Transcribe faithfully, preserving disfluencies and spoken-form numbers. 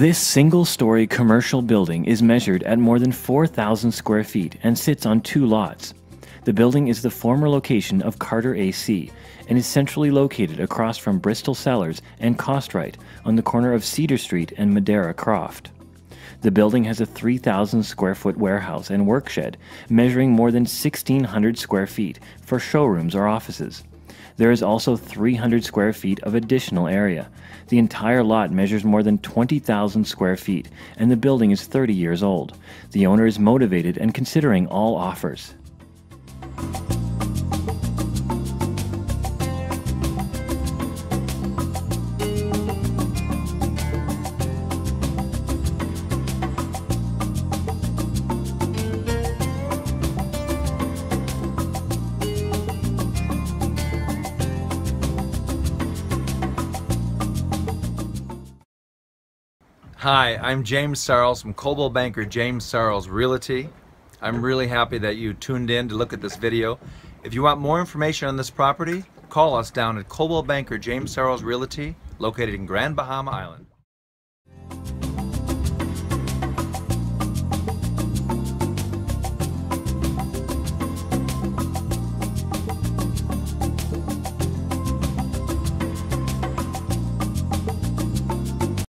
This single-story commercial building is measured at more than four thousand square feet and sits on two lots. The building is the former location of Carter A C and is centrally located across from Bristol Cellars and Costrite on the corner of Cedar Street and Madeira Croft. The building has a three thousand square foot warehouse and work shed measuring more than sixteen hundred square feet for showrooms or offices. There is also three hundred square feet of additional area. The entire lot measures more than twenty thousand square feet, and the building is thirty years old. The owner is motivated and considering all offers. Hi, I'm James Sarles from Coldwell Banker James Sarles Realty. I'm really happy that you tuned in to look at this video. If you want more information on this property, call us down at Coldwell Banker James Sarles Realty, located in Grand Bahama Island.